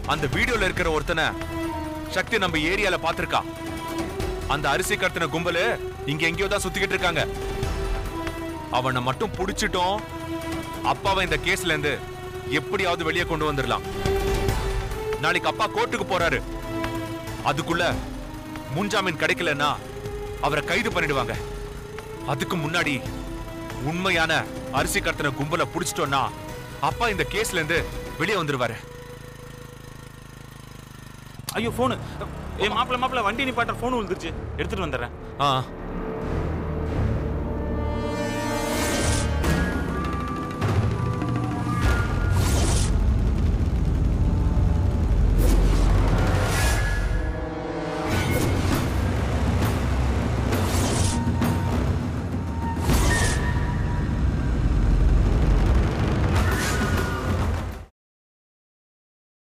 அந்த வீடியோல இருக்கிற ஒருத்தனை சக்தி நம்ம ஏரியால பாத்திருக்கா. அந்த அரிசி கடத்தின கும்பலு இங்க எங்கேயோ தான் சுத்திக்கிட்டு இருக்காங்க. அவனை மட்டும் புடிச்சிட்டோம், அப்பாவை இந்த கேஸ்ல இருந்து எப்படியாவது வெளியே கொண்டு வந்துடலாம். நாளைக்கு அப்பா கோர்ட்டுக்கு போறாரு. அதுக்குள்ள முன்ஜாமீன் கிடைக்கலன்னா அவரை கைது பண்ணிடுவாங்க. அதுக்கு முன்னாடி உண்மையான அரிசி கடத்தின கும்பலை புடிச்சிட்டோம்னா அப்பா இந்த கேஸ்ல இருந்து வெளியே வந்துருவாரு. ஐயோ போனு. மாப்பிள்ள வண்டி நிப்பாட்ட போன் விழுந்துருச்சு, எடுத்துட்டு வந்துடுறேன்.